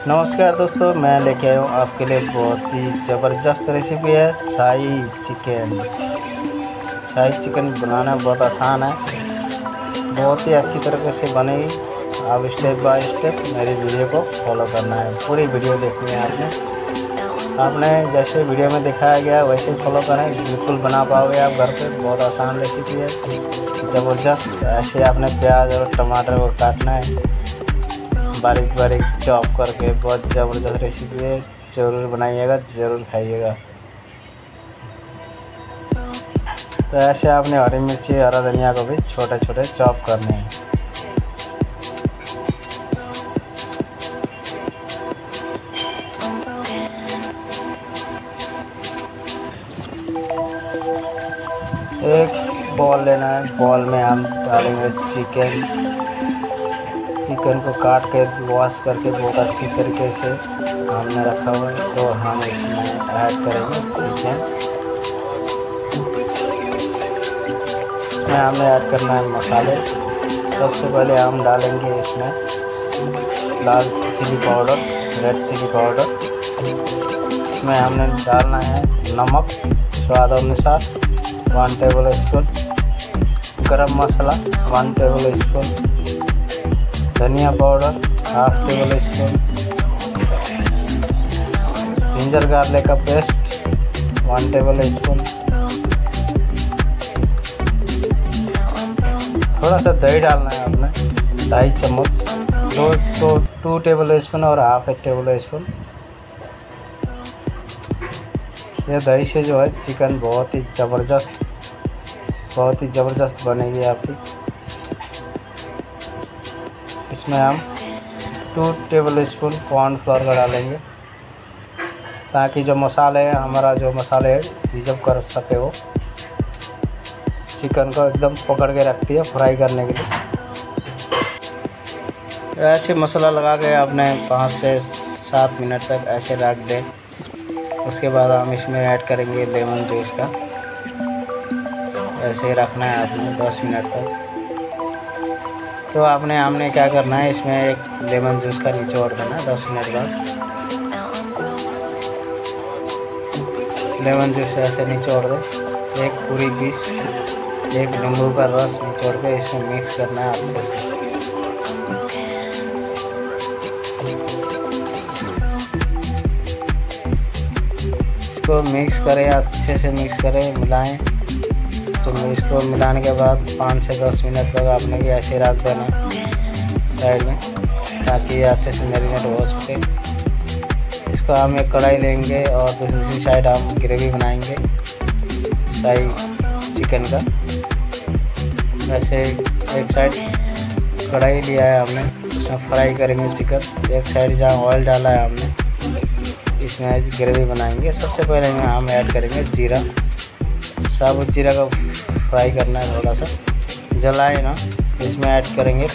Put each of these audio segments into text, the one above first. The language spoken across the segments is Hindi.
नमस्कार दोस्तों, मैं लेके आया हूँ आपके लिए बहुत ही ज़बरदस्त रेसिपी है शाही चिकन। शाही चिकन बनाना बहुत आसान है, बहुत ही अच्छी तरीके से बनेगी। आप स्टेप बाय स्टेप मेरी वीडियो को फॉलो करना है, पूरी वीडियो देखनी है आपने जैसे वीडियो में दिखाया गया वैसे फॉलो करें, बिल्कुल बना पाओगे आप घर पे। बहुत आसान रेसिपी है, ज़बरदस्त। ऐसे आपने प्याज और टमाटर को काटना है बारीक बारीक चॉप करके। बहुत ज़बरदस्त रेसिपी है, ज़रूर बनाइएगा, ज़रूर खाइएगा। तो ऐसे आपने हरी मिर्ची हरा धनिया को भी छोटे छोटे चॉप करने हैं। एक बॉल लेना है, बॉल में हम डालेंगे चिकन को काट के वॉश करके बहुत अच्छी तरीके से हमने रखा हुआ है। तो हम इसमें ऐड करेंगे चिकन। इसमें हमें ऐड करना है मसाले। सबसे पहले हम डालेंगे इसमें लाल chilli powder, red chilli powder. इसमें हमने डालना है नमक स्वाद अनुसार 1 tablespoon, garam masala 1 tablespoon, धनिया powder 1/2 tablespoon, ginger garlic का पेस्ट 1 टेबल स्पून, थोड़ा सा दही डालना है आपने 2.5 चम्मच, 2 टेबल स्पून और 1/2 टेबल स्पून। यह दही से जो है चिकन बहुत ही ज़बरदस्त बनेगी आपकी। इसमें हम 2 टेबल स्पून कॉर्नफ्लोर का डालेंगे ताकि जो मसाले हैं हमारा जो मसाले है रिजर्व कर सके। वो चिकन को एकदम पकड़ के रखती है फ्राई करने के लिए। ऐसे मसाला लगा के आपने 5 से 7 मिनट तक ऐसे रख दें। उसके बाद हम इसमें ऐड करेंगे लेमन जूस का। ऐसे रखना है आपने 10 मिनट तक। तो हमने क्या करना है, इसमें एक लेमन जूस का निचोड़ देना 10 मिनट बाद। लेमन जूस ऐसे निचोड़ दे, एक पूरी पीस, एक नींबू का रस निचोड़ के इसमें मिक्स करना है अच्छे से। इसको मिक्स करें, अच्छे से मिक्स करें, मिलाएं। तो इसको मिलाने के बाद 5 से 10 मिनट तक आपने भी ऐसे रख देना साइड में ताकि ये अच्छे से मैरिनेट हो सके। इसको हम एक कढ़ाई लेंगे और दूसरी साइड हम ग्रेवी बनाएंगे शाही चिकन का। ऐसे एक साइड कढ़ाई लिया है हमने, उसमें फ्राई करेंगे चिकन। एक साइड जहाँ ऑयल डाला है हमने, इसमें ग्रेवी बनाएंगे। सबसे पहले हम ऐड करेंगे जीरा, साबुत जीरा को फ्राई करना है, थोड़ा सा जलाए ना। इसमें ऐड करेंगे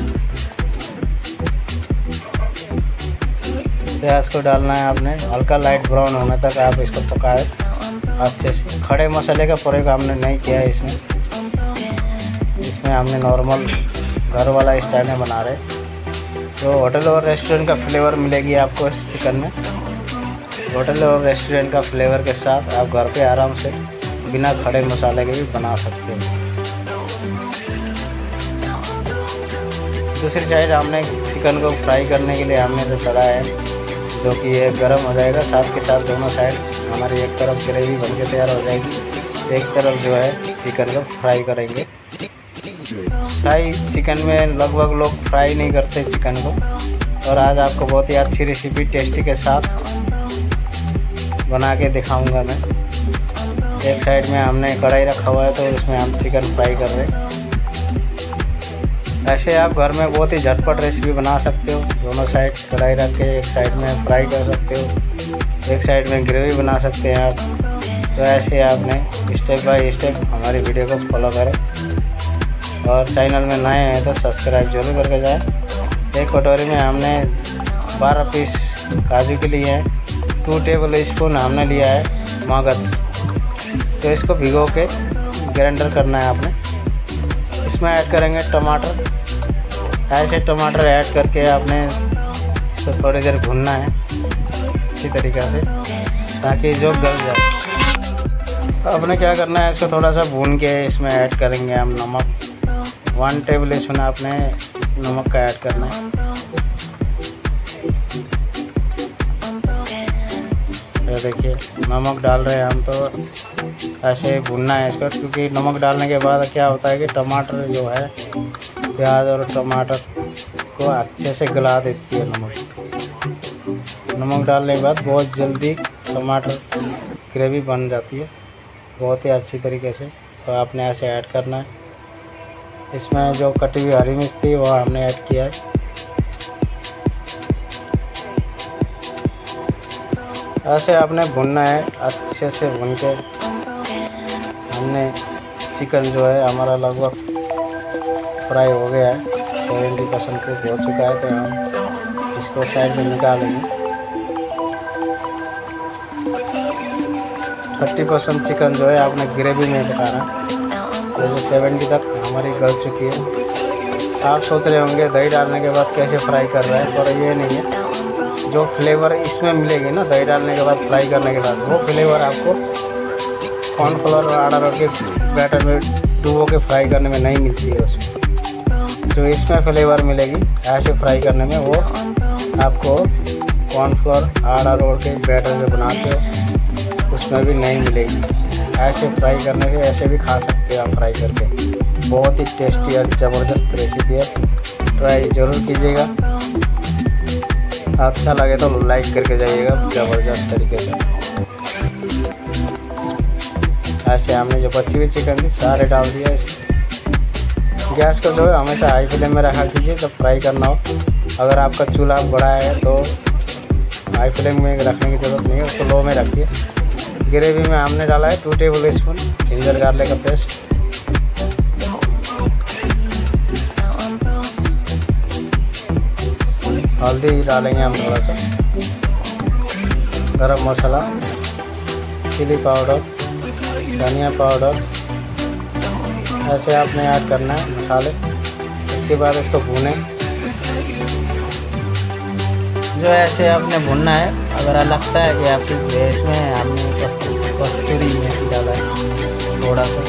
प्याज को डालना है आपने, हल्का लाइट ब्राउन होने तक आप इसको पकाए अच्छे से। खड़े मसाले का प्रयोग हमने नहीं किया है इसमें हमने नॉर्मल घर वाला स्टाइल में बना रहे। तो होटल और रेस्टोरेंट का फ्लेवर मिलेगी आपको इस चिकन में। होटल और रेस्टोरेंट का फ्लेवर के साथ आप घर पे आराम से बिना खड़े मसाले के भी बना सकते हो। दूसरी साइड हमने चिकन को फ्राई करने के लिए हमने जो तला है, जो कि ये गर्म हो जाएगा। साथ के साथ दोनों साइड हमारी एक तरफ ग्रेवी बनके तैयार हो जाएगी, एक तरफ जो है चिकन को फ्राई करेंगे। शाही चिकन में लगभग लोग फ्राई नहीं करते चिकन को, और आज आपको बहुत ही अच्छी रेसिपी टेस्टी के साथ बना के दिखाऊंगा मैं। एक साइड में हमने कढ़ाई रखा हुआ है, तो इसमें हम चिकन फ्राई कर रहे हैं। ऐसे आप घर में बहुत ही झटपट रेसिपी बना सकते हो। दोनों साइड कढ़ाई रख के एक साइड में फ्राई कर सकते हो, एक साइड में ग्रेवी बना सकते हैं आप। तो ऐसे आपने स्टेप बाय स्टेप हमारी वीडियो को फॉलो करें, और चैनल में नए हैं तो सब्सक्राइब जरूर करके जाएँ। एक कटोरी में हमने 12 पीस काजू के लिए हैं, 2 टेबल स्पून हमने लिया है मगज। तो इसको भिगो के ग्राइंडर करना है आपने। इसमें ऐड करेंगे टमाटर। ऐसे टमाटर ऐड करके आपने इसको थोड़ी देर भूनना है इसी तरीक़े से ताकि जो गल जाए। आपने क्या करना है, इसको थोड़ा सा भून के इसमें ऐड करेंगे हम नमक। 1 टेबल स्पून आपने नमक का ऐड करना है। ये देखिए नमक डाल रहे हैं हम, तो ऐसे ही भूनना है इसको, क्योंकि नमक डालने के बाद क्या होता है कि टमाटर जो है, प्याज और टमाटर को अच्छे से गला देती है नमक डालने के बाद बहुत जल्दी टमाटर ग्रेवी बन जाती है बहुत ही अच्छी तरीके से। तो आपने ऐसे ऐड करना है। इसमें जो कटी हुई हरी मिर्च थी वो हमने ऐड किया है। ऐसे आपने भुनना है अच्छे से। भून के हमने चिकन जो है हमारा लगभग फ्राई हो गया है, 70% कुक हो चुका है। तो हम इसको साइड में निकालेंगे। 30% चिकन जो है आपने ग्रेवी में पकाना है, जैसे 70 तक हमारी गल चुकी है। आप सोच रहे होंगे दही डालने के बाद कैसे फ्राई कर रहा है, पर ये नहीं है। जो फ्लेवर इसमें मिलेगी ना दही डालने के बाद, फ्राई करने के बाद, वो फ्लेवर आपको कॉर्नफ्लोर और आटा के बैटर में डुबो के फ्राई करने में नहीं मिलती है। उसमें जो इसमें फ्लेवर मिलेगी ऐसे फ्राई करने में, वो आपको कॉर्नफ्लोर आटा रोड के बैटर में बनाते हो उसमें भी नहीं मिलेगी। ऐसे फ्राई करने से ऐसे भी खा सकते हो आप फ्राई करके। बहुत ही टेस्टी और ज़बरदस्त रेसिपी है, ट्राई ज़रूर कीजिएगा। अच्छा लगे तो लाइक करके जाइएगा ज़बरदस्त तरीके से। ऐसे हमने जो बची हुई चिकन थी सारे डाल दिया इसमें। गैस को जो है हमेशा हाई फ्लेम में रखा कीजिए जब फ्राई करना हो। अगर आपका चूल्हा बड़ा है तो हाई फ्लेम में रखने की ज़रूरत नहीं है, उसको लो में रखिए। ग्रेवी में हमने डाला है 2 टेबल स्पून जिंजर गार्लिक का पेस्ट, हल्दी डालेंगे हम थोड़ा सा, गरम मसाला, चिली पाउडर, धनिया पाउडर, ऐसे आपने ऐड करना है मसाले। इसके बाद इसको भूनें। जो ऐसे आपने भुनना है। अगर लगता है कि आपकी गैस में हमने कस्तूरी मेथी डाला है थोड़ा सा,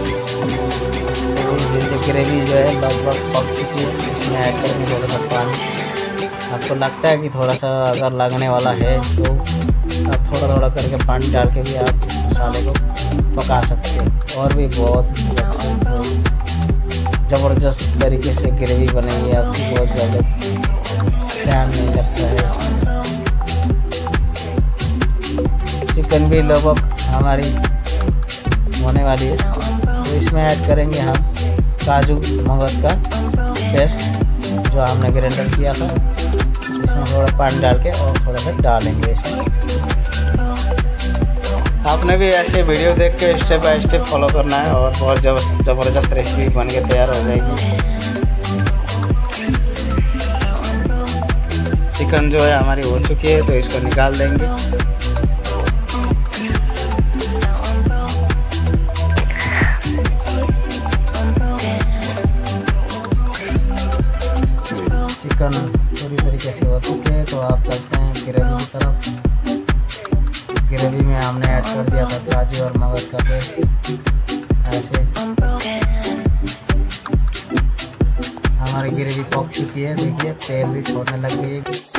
तो ग्रेवी जो है लगभग पक चुकी है, इसमें ऐड करेंगे थोड़ा सा पानी। आपको लगता है कि थोड़ा सा अगर लगने वाला है तो आप थोड़ा थोड़ा करके पानी डाल के भी आप मसाले को पका सकते हो। और भी बहुत ज़बरदस्त तरीके से ग्रेवी बनेगी आपकी, बहुत ज़्यादा टाइम नहीं लगता है। चिकन भी लगभग हमारी होने वाली है, तो इसमें ऐड करेंगे हम काजू मगज का पेस्ट जो हमने ग्राइंडर किया था। इसमें थोड़ा पानी डाल के और थोड़ा सा डालेंगे इसमें। आपने भी ऐसे वीडियो देख के स्टेप बाय स्टेप फॉलो करना है और बहुत ज़बरदस्त रेसिपी बन के तैयार हो जाएगी। चिकन जो है हमारी हो चुकी है, तो इसको निकाल देंगे। चिकन पूरी तरीके से हो चुके हैं, तो आप चलते हैं ग्रेवी की तरफ। ग्रेवी में हमने ऐड कर दिया था काजू और मगज का पेस्ट। ऐसे हमारी ग्रेवी पक चुकी है, देखिए तेल भी छोड़ने लग गई है।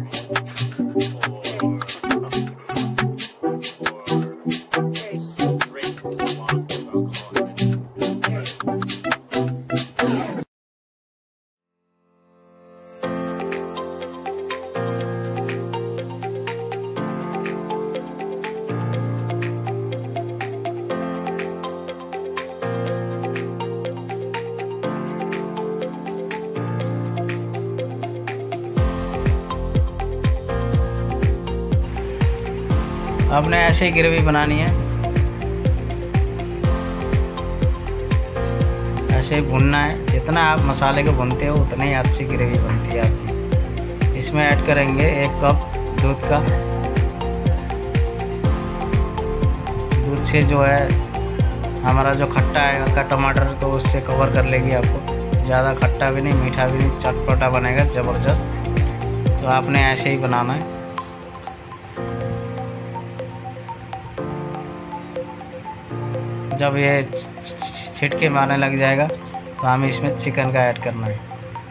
आपने ऐसे ही ग्रेवी बनानी है, ऐसे ही भुनना है। जितना आप मसाले को भुनते हो उतनी ही अच्छी ग्रेवी बनती है आपकी। इसमें ऐड करेंगे 1 कप दूध का। दूध से जो है हमारा जो खट्टा है का टमाटर, तो उससे कवर कर लेगी आपको। ज़्यादा खट्टा भी नहीं, मीठा भी नहीं, चटपटा बनेगा ज़बरदस्त। तो आपने ऐसे ही बनाना है। जब ये छिटके मारने लग जाएगा तो हमें इसमें चिकन का ऐड करना है।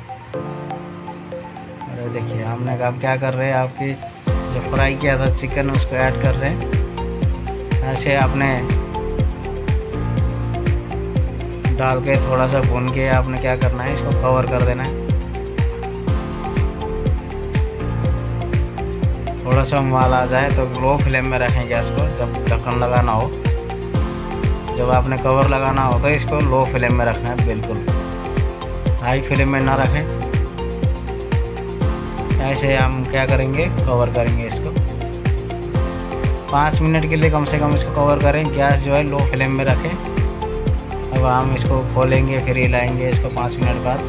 अरे देखिए हमने कहा क्या कर रहे हैं, आपकी जो फ्राई किया था चिकन उसको ऐड कर रहे हैं। ऐसे आपने डाल के थोड़ा सा भून के आपने क्या करना है, इसको कवर कर देना है। थोड़ा सा उबाल आ जाए तो लो फ्लेम में रखें गैस को। जब ढक्कन लगाना हो, जब आपने कवर लगाना हो तो इसको लो फ्लेम में रखना है, बिल्कुल हाई फ्लेम में ना रखें। ऐसे हम क्या करेंगे, कवर करेंगे इसको 5 मिनट के लिए कम से कम इसको कवर करें। गैस जो है लो फ्लेम में रखें। अब हम इसको खोलेंगे, फिर हिलाएंगे इसको 5 मिनट बाद।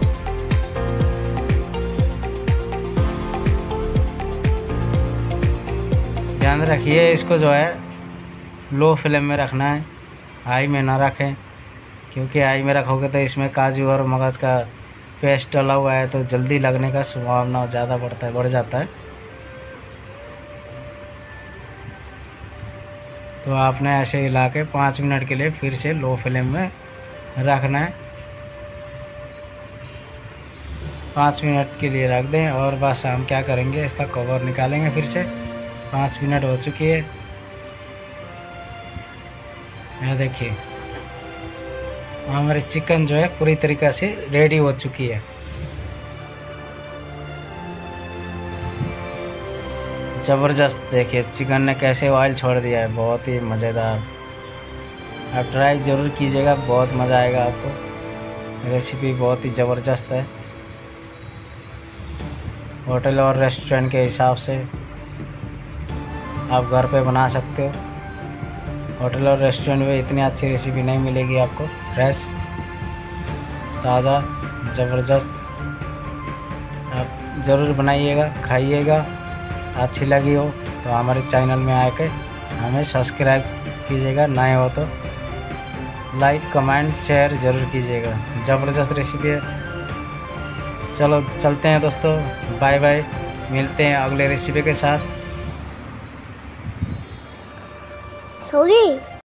ध्यान रखिए इसको जो है लो फ्लेम में रखना है, हाई में ना रखें, क्योंकि हाई में रखोगे तो इसमें काजू और मगज का पेस्ट डला हुआ है तो जल्दी लगने का संभावना ज़्यादा बढ़ जाता है। तो आपने ऐसे हिला के 5 मिनट के लिए फिर से लो फ्लेम में रखना है। 5 मिनट के लिए रख दें और बस हम क्या करेंगे, इसका कवर निकालेंगे फिर से। 5 मिनट हो चुकी है, यह देखिए हमारी चिकन जो है पूरी तरीक़े से रेडी हो चुकी है। ज़बरदस्त, देखिए चिकन ने कैसे ऑयल छोड़ दिया है, बहुत ही मज़ेदार। आप ट्राई ज़रूर कीजिएगा, बहुत मज़ा आएगा आपको। रेसिपी बहुत ही ज़बरदस्त है। होटल और रेस्टोरेंट के हिसाब से आप घर पे बना सकते हो। होटल और रेस्टोरेंट में इतनी अच्छी रेसिपी नहीं मिलेगी आपको। फ्रेश, ताज़ा, ज़बरदस्त। आप ज़रूर बनाइएगा, खाइएगा। अच्छी लगी हो तो हमारे चैनल में आके हमें सब्सक्राइब कीजिएगा, नए हो तो लाइक कमेंट शेयर ज़रूर कीजिएगा। ज़बरदस्त रेसिपी है। चलो चलते हैं दोस्तों, बाय बाय, मिलते हैं अगले रेसिपी के साथ। होगी।